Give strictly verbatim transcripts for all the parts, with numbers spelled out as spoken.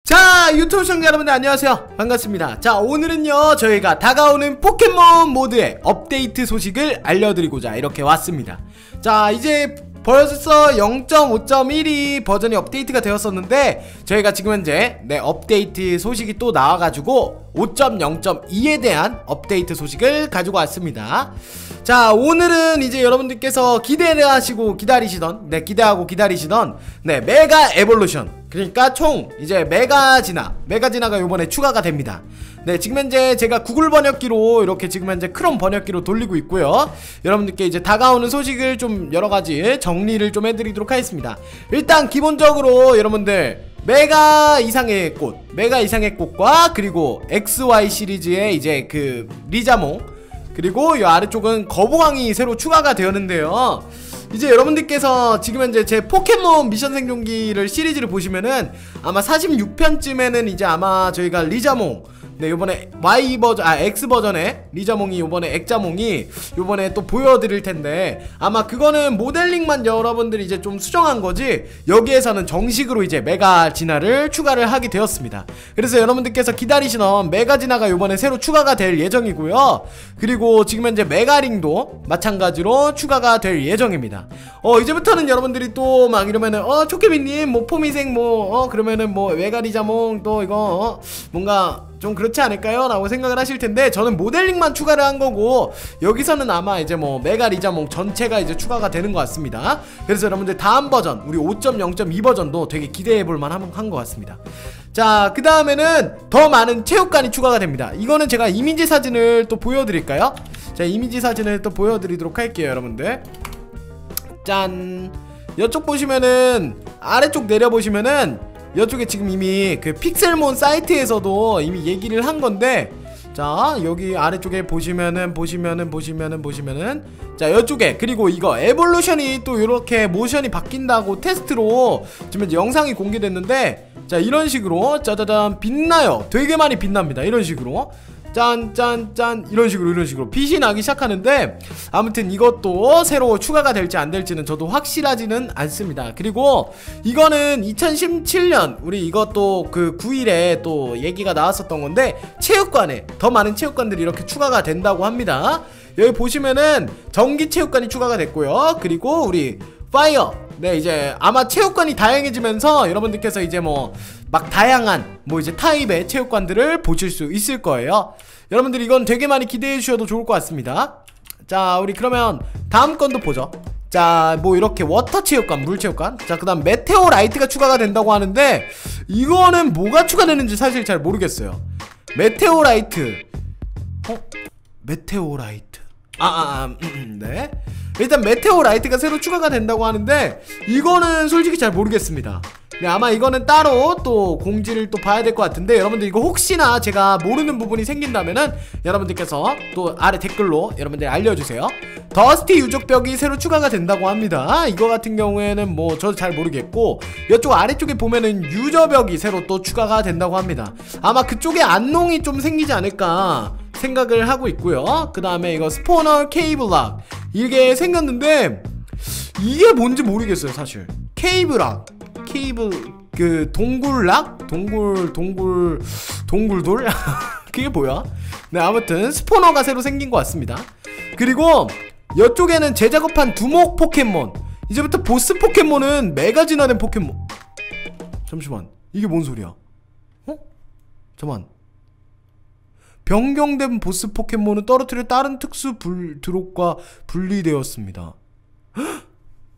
자, 유튜브 시청자 여러분들 안녕하세요. 반갑습니다. 자, 오늘은요 저희가 다가오는 포켓몬 모드의 업데이트 소식을 알려드리고자 이렇게 왔습니다. 자, 이제 벌써 영 점 오 점 일이 버전이 업데이트가 되었었는데 저희가 지금 현재 네 업데이트 소식이 또 나와가지고 오 점 영 점 이에 대한 업데이트 소식을 가지고 왔습니다. 자, 오늘은 이제 여러분들께서 기대를 하시고 기다리시던 네 기대하고 기다리시던 네 메가 에볼루션, 그러니까 총 이제 메가지나 메가지나가 요번에 추가가 됩니다. 네, 지금 현재 제가 구글 번역기로 이렇게 지금 현재 크롬 번역기로 돌리고 있고요. 여러분들께 이제 다가오는 소식을 좀 여러가지 정리를 좀 해드리도록 하겠습니다. 일단 기본적으로 여러분들 메가 이상의 꽃, 메가 이상의 꽃과 그리고 엑스와이 시리즈의 이제 그 리자몽, 그리고 이 아래쪽은 거북왕이 새로 추가가 되었는데요. 이제 여러분들께서 지금 현재 제 포켓몬 미션 생존기를 시리즈를 보시면은 아마 사십육 편쯤에는 이제 아마 저희가 리자몽, 네 요번에 Y 버전, 아 X 버전의 리자몽이 요번에 액자몽이 요번에 또 보여드릴 텐데 아마 그거는 모델링만 여러분들이 이제 좀 수정한 거지 여기에서는 정식으로 이제 메가 진화를 추가를 하게 되었습니다. 그래서 여러분들께서 기다리시던 메가 진화가 요번에 새로 추가가 될 예정이고요. 그리고 지금 현재 메가링도 마찬가지로 추가가 될 예정입니다. 어 이제부터는 여러분들이 또 막 이러면은 어 초케비님 뭐 포미생 뭐 어 그러면은 뭐 메가 리자몽 또 이거 어 뭔가 좀 그렇지 않을까요? 라고 생각을 하실 텐데 저는 모델링만 추가를 한 거고 여기서는 아마 이제 뭐 메가 리자몽 전체가 이제 추가가 되는 것 같습니다. 그래서 여러분들 다음 버전 우리 오 점 영 점 이 버전도 되게 기대해 볼 만한 것 같습니다. 자, 그 다음에는 더 많은 체육관이 추가가 됩니다. 이거는 제가 이미지 사진을 또 보여드릴까요? 자, 이미지 사진을 또 보여드리도록 할게요. 여러분들 짠, 이쪽 보시면은 아래쪽 내려보시면은 이쪽에 지금 이미 그 픽셀몬 사이트에서도 이미 얘기를 한 건데, 자 여기 아래쪽에 보시면은 보시면은 보시면은 보시면은 자 이쪽에 그리고 이거 에볼루션이 또 이렇게 모션이 바뀐다고 테스트로 지금 이제 영상이 공개됐는데, 자 이런 식으로 짜자잔 빛나요. 되게 많이 빛납니다. 이런 식으로 짠짠짠 이런 식으로 이런 식으로 빛이 나기 시작하는데, 아무튼 이것도 새로 추가가 될지 안 될지는 저도 확실하지는 않습니다. 그리고 이거는 이천십칠 년 우리 이것도 그 구 일에 또 얘기가 나왔었던 건데 체육관에 더 많은 체육관들이 이렇게 추가가 된다고 합니다. 여기 보시면은 전기 체육관이 추가가 됐고요. 그리고 우리 파이어, 네 이제 아마 체육관이 다양해지면서 여러분들께서 이제 뭐 막 다양한 뭐 이제 타입의 체육관들을 보실 수 있을 거예요. 여러분들 이건 되게 많이 기대해 주셔도 좋을 것 같습니다. 자, 우리 그러면 다음 건도 보죠. 자, 뭐 이렇게 워터 체육관, 물 체육관, 자 그 다음 메테오 라이트가 추가가 된다고 하는데 이거는 뭐가 추가되는지 사실 잘 모르겠어요. 메테오 라이트, 어? 메테오 라이트, 아, 아, 아 음, 음, 네 일단 메테오 라이트가 새로 추가가 된다고 하는데 이거는 솔직히 잘 모르겠습니다. 네, 아마 이거는 따로 또 공지를 또 봐야 될 것 같은데 여러분들 이거 혹시나 제가 모르는 부분이 생긴다면은 여러분들께서 또 아래 댓글로 여러분들 알려주세요. 더스티 유적벽이 새로 추가가 된다고 합니다. 이거 같은 경우에는 뭐 저도 잘 모르겠고, 이쪽 아래쪽에 보면은 유저벽이 새로 또 추가가 된다고 합니다. 아마 그쪽에 안농이 좀 생기지 않을까 생각을 하고 있고요. 그 다음에 이거 스포너 케이블락 이게 생겼는데 이게 뭔지 모르겠어요 사실. 케이블락, 케이블 그 동굴락? 동굴 동굴 동굴돌? 그게 뭐야? 네, 아무튼 스포너가 새로 생긴 것 같습니다. 그리고 이쪽에는 재작업한 두목 포켓몬, 이제부터 보스 포켓몬은 메가 진화된 포켓몬. 잠시만, 이게 뭔 소리야? 어? 잠만. 변경된 보스 포켓몬은 떨어뜨려 다른 특수 불, 드롭과 분리되었습니다. 헉?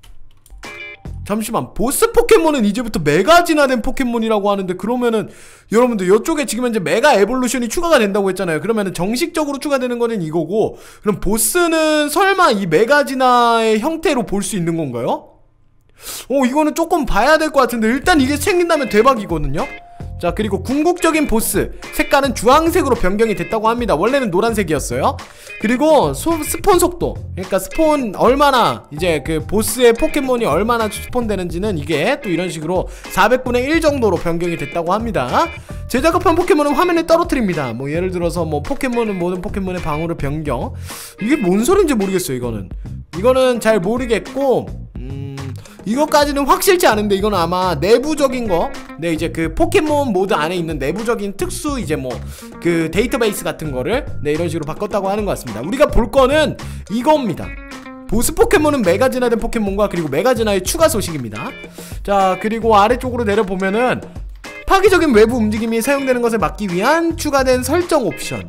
잠시만, 보스 포켓몬은 이제부터 메가 진화된 포켓몬이라고 하는데 그러면은 여러분들 이쪽에 지금 현재 메가 에볼루션이 추가가 된다고 했잖아요. 그러면은 정식적으로 추가되는 거는 이거고, 그럼 보스는 설마 이 메가 진화의 형태로 볼 수 있는 건가요? 어 이거는 조금 봐야 될 것 같은데 일단 이게 생긴다면 대박이거든요. 자, 그리고 궁극적인 보스 색깔은 주황색으로 변경이 됐다고 합니다. 원래는 노란색이었어요. 그리고 소, 스폰 속도, 그러니까 스폰 얼마나 이제 그 보스의 포켓몬이 얼마나 스폰 되는지는 이게 또 이런 식으로 사백분의 일 정도로 변경이 됐다고 합니다. 재작업한 포켓몬은 화면에 떨어뜨립니다. 뭐 예를 들어서 뭐 포켓몬은 모든 포켓몬의 방어를 변경, 이게 뭔 소린지 모르겠어요. 이거는 이거는 잘 모르겠고, 음 이것까지는 확실치 않은데 이건 아마 내부적인 거, 네 이제 그 포켓몬 모드 안에 있는 내부적인 특수 이제 뭐 그 데이터베이스 같은 거를 네 이런 식으로 바꿨다고 하는 것 같습니다. 우리가 볼 거는 이겁니다. 보스 포켓몬은 메가진화된 포켓몬과 그리고 메가진화의 추가 소식입니다. 자, 그리고 아래쪽으로 내려보면은 파괴적인 외부 움직임이 사용되는 것을 막기 위한 추가된 설정 옵션.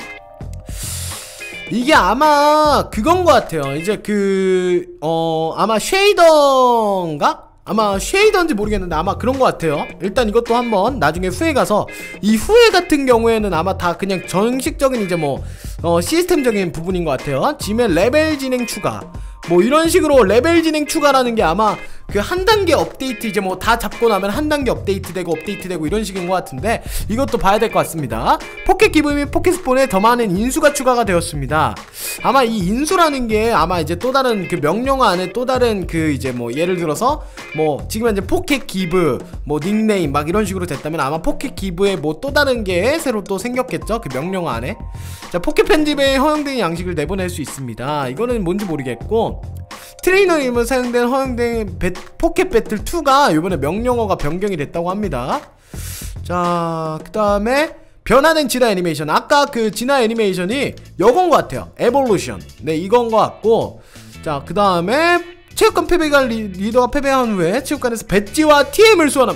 이게 아마 그건 것 같아요. 이제 그 어 아마 쉐이더인가? 아마 쉐이더인지 모르겠는데 아마 그런 것 같아요. 일단 이것도 한번 나중에 후에 가서, 이 후에 같은 경우에는 아마 다 그냥 정식적인 이제 뭐 어 시스템적인 부분인 것 같아요. 짐의 레벨 진행 추가, 뭐 이런 식으로 레벨 진행 추가라는 게 아마 그 한 단계 업데이트, 이제 뭐 다 잡고 나면 한 단계 업데이트 되고 업데이트 되고 이런 식인 것 같은데, 이것도 봐야 될 것 같습니다. 포켓 기브 및 포켓스폰에 더 많은 인수가 추가가 되었습니다. 아마 이 인수라는 게 아마 이제 또 다른 그 명령어 안에 또 다른 그 이제 뭐 예를 들어서 뭐 지금 현재 포켓 기브 뭐 닉네임 막 이런 식으로 됐다면 아마 포켓 기브에 뭐 또 다른 게 새로 또 생겼겠죠, 그 명령어 안에. 자, 포켓 편집에 허용된 양식을 내보낼 수 있습니다. 이거는 뭔지 모르겠고, 트레이너 이름으로 사용된 허용된 배, 포켓 배틀 투가 이번에 명령어가 변경이 됐다고 합니다. 자, 그 다음에 변화된 진화 애니메이션, 아까 그 진화 애니메이션이 요건 것 같아요. 에볼루션, 네 이건 것 같고, 자 그 다음에 체육관 패배가 리, 리더가 패배한 후에 체육관에서 배지와 티엠을 소환함.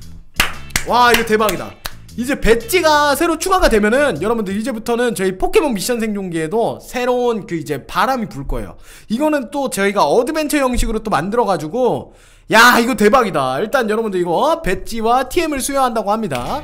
와, 이거 대박이다. 이제 배지가 새로 추가가 되면은 여러분들 이제부터는 저희 포켓몬 미션 생존기에도 새로운 그 이제 바람이 불 거예요. 이거는 또 저희가 어드벤처 형식으로 또 만들어가지고, 야 이거 대박이다. 일단 여러분들 이거 배지와 티엠을 수여한다고 합니다.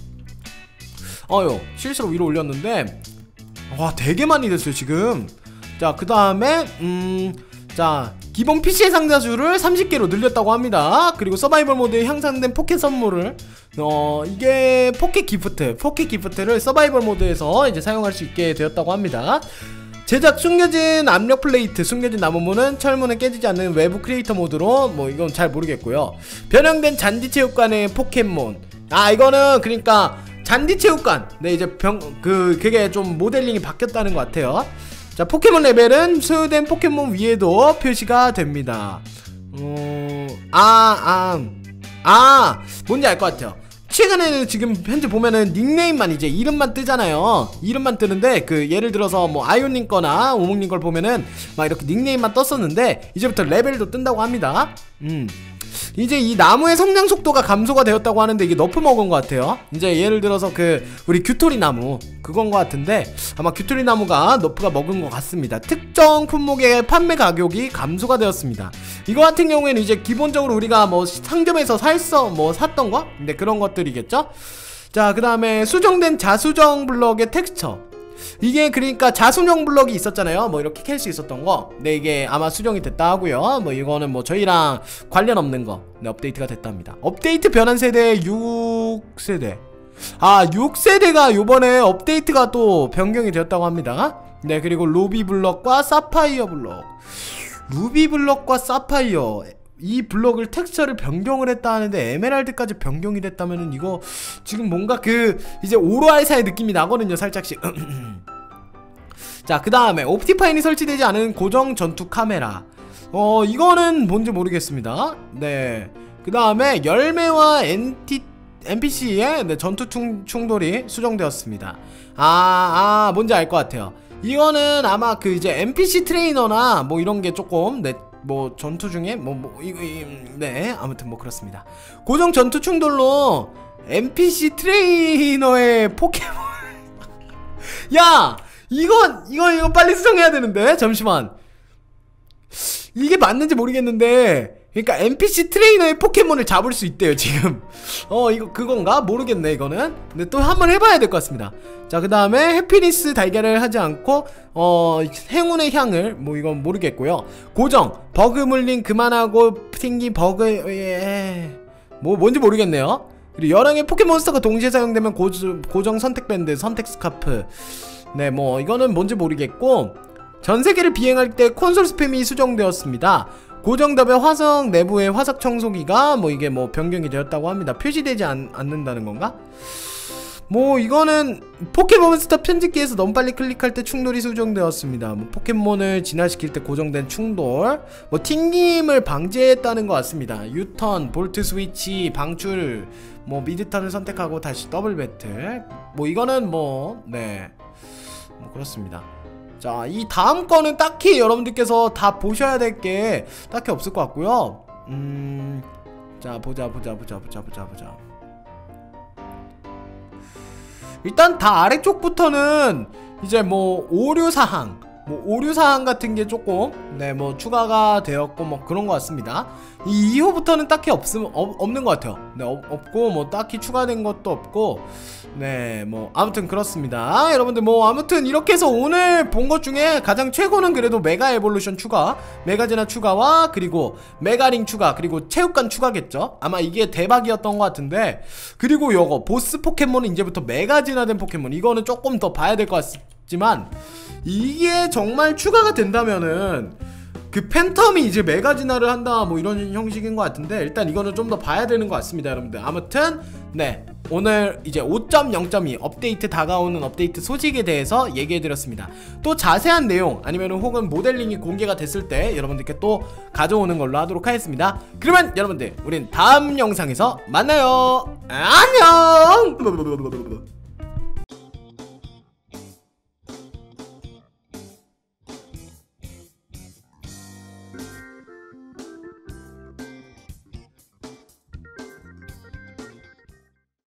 어휴, 실수로 위로 올렸는데 와 되게 많이 됐어요 지금. 자, 그 다음에 음... 자, 기본 피씨의 상자수를 삼십 개로 늘렸다고 합니다. 그리고 서바이벌 모드에 향상된 포켓 선물을 어 이게 포켓 기프트 포켓 기프트를 서바이벌 모드에서 이제 사용할 수 있게 되었다고 합니다. 제작 숨겨진 압력 플레이트, 숨겨진 나무문은 철문은 깨지지 않는 외부 크리에이터 모드로, 뭐 이건 잘 모르겠고요. 변형된 잔디체육관의 포켓몬, 아 이거는 그러니까 잔디체육관, 네 이제 병 그 그게 좀 모델링이 바뀌었다는 것 같아요. 자, 포켓몬 레벨은 소요된 포켓몬 위에도 표시가 됩니다. 어... 아, 아, 아, 뭔지 알 것 같아요. 최근에는 지금 현재 보면은 닉네임만 이제 이름만 뜨잖아요. 이름만 뜨는데 그 예를 들어서 뭐 아이오님 거나 오목님 걸 보면은 막 이렇게 닉네임만 떴었는데 이제부터 레벨도 뜬다고 합니다. 음. 이제 이 나무의 성장 속도가 감소가 되었다고 하는데 이게 너프 먹은 것 같아요. 이제 예를 들어서 그 우리 규토리 나무 그건 것 같은데 아마 규토리 나무가 너프가 먹은 것 같습니다. 특정 품목의 판매 가격이 감소가 되었습니다. 이거 같은 경우에는 이제 기본적으로 우리가 뭐 상점에서 살서 뭐 샀던 거? 근데 그런 것들이겠죠? 자, 그 다음에 수정된 자수정 블럭의 텍스처, 이게 그러니까 자수정 블럭이 있었잖아요. 뭐 이렇게 캘 수 있었던 거. 네, 이게 아마 수정이 됐다 하고요. 뭐 이거는 뭐 저희랑 관련 없는 거. 네, 업데이트가 됐답니다. 업데이트 변환 세대 육 세대. 아, 육 세대가 요번에 업데이트가 또 변경이 되었다고 합니다. 네, 그리고 루비 블럭과 사파이어 블럭. 루비 블럭과 사파이어, 이 블럭을 텍스처를 변경을 했다 하는데 에메랄드까지 변경이 됐다면은 이거 지금 뭔가 그 이제 오로알사의 느낌이 나거든요, 살짝씩. 자, 그 다음에 옵티파인이 설치되지 않은 고정 전투 카메라. 어 이거는 뭔지 모르겠습니다. 네, 그 다음에 열매와 엔티 엔피씨의 네, 전투 충, 충돌이 수정되었습니다. 아, 아 뭔지 알 것 같아요. 이거는 아마 그 이제 엔피씨 트레이너나 뭐 이런 게 조금 네, 뭐 전투 중에 뭐, 뭐 이, 이, 네 아무튼 뭐 그렇습니다. 고정 전투 충돌로 엔피씨 트레이너의 포켓몬 야 이건 이거 이거 빨리 수정해야 되는데, 잠시만. 이게 맞는지 모르겠는데, 그러니까 엔피씨 트레이너의 포켓몬을 잡을 수 있대요 지금. 어 이거 그건가? 모르겠네 이거는. 근데 또 한번 해봐야 될 것 같습니다. 자, 그 다음에 해피니스 달걀을 하지 않고 어 행운의 향을, 뭐 이건 모르겠고요. 고정 버그 물린 그만하고 생긴 버그, 예. 뭐 뭔지 모르겠네요. 그리고 여러 개의 포켓몬스터가 동시에 사용되면 고, 고정 선택 밴드, 선택 스카프. 네, 뭐 이거는 뭔지 모르겠고, 전세계를 비행할 때 콘솔 스팸이 수정되었습니다. 고정답의 화석 내부의 화석 청소기가 뭐 이게 뭐 변경이 되었다고 합니다. 표시되지 않, 않는다는 건가? 뭐 이거는 포켓몬스터 편집기에서 너무 빨리 클릭할 때 충돌이 수정되었습니다. 뭐 포켓몬을 진화시킬 때 고정된 충돌, 뭐 튕김을 방지했다는 것 같습니다. 유턴, 볼트 스위치, 방출, 뭐 미드턴을 선택하고 다시 더블 배틀. 뭐 이거는 뭐 네, 뭐 그렇습니다. 자, 이 다음 거는 딱히 여러분들께서 다 보셔야 될 게 딱히 없을 것 같고요. 음, 자 보자 보자 보자 보자 보자 보자. 일단 다 아래쪽부터는 이제 뭐 오류사항, 뭐 오류사항 같은 게 조금 네 뭐 추가가 되었고 뭐 그런 것 같습니다. 이 이후부터는 딱히 없음, 없, 없는 것 같아요. 네 없, 없고 뭐 딱히 추가된 것도 없고 네 뭐 아무튼 그렇습니다. 여러분들 뭐 아무튼 이렇게 해서 오늘 본 것 중에 가장 최고는 그래도 메가 에볼루션 추가, 메가제나 추가와 그리고 메가링 추가, 그리고 체육관 추가겠죠. 아마 이게 대박이었던 것 같은데, 그리고 요거 보스 포켓몬은 이제부터 메가 진화된 포켓몬, 이거는 조금 더 봐야 될 것 같지만 이게 정말 추가가 된다면은 그 팬텀이 이제 메가 진화를 한다 뭐 이런 형식인 것 같은데, 일단 이거는 좀 더 봐야 되는 것 같습니다 여러분들. 아무튼 네 오늘 이제 오 점 영 점 이 업데이트, 다가오는 업데이트 소식에 대해서 얘기해드렸습니다. 또 자세한 내용 아니면 혹은 모델링이 공개가 됐을 때 여러분들께 또 가져오는 걸로 하도록 하겠습니다. 그러면 여러분들 우린 다음 영상에서 만나요. 안녕.